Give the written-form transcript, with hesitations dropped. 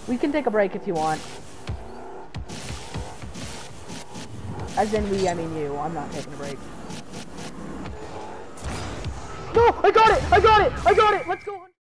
We can take a break if you want. As in we, I mean you. I'm not taking a break. No! I got it! I got it! I got it! Let's go!